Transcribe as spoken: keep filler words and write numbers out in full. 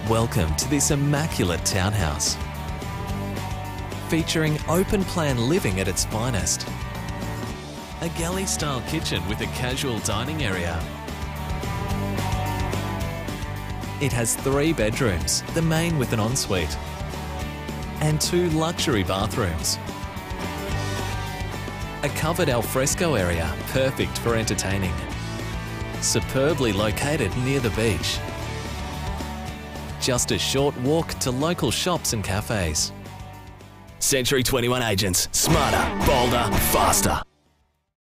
Welcome to this immaculate townhouse, featuring open-plan living at its finest. A galley-style kitchen with a casual dining area. It has three bedrooms, the main with an ensuite, and two luxury bathrooms. A covered alfresco area, perfect for entertaining. Superbly located near the beach. Just a short walk to local shops and cafes. Century twenty-one Agents. Smarter, bolder, faster.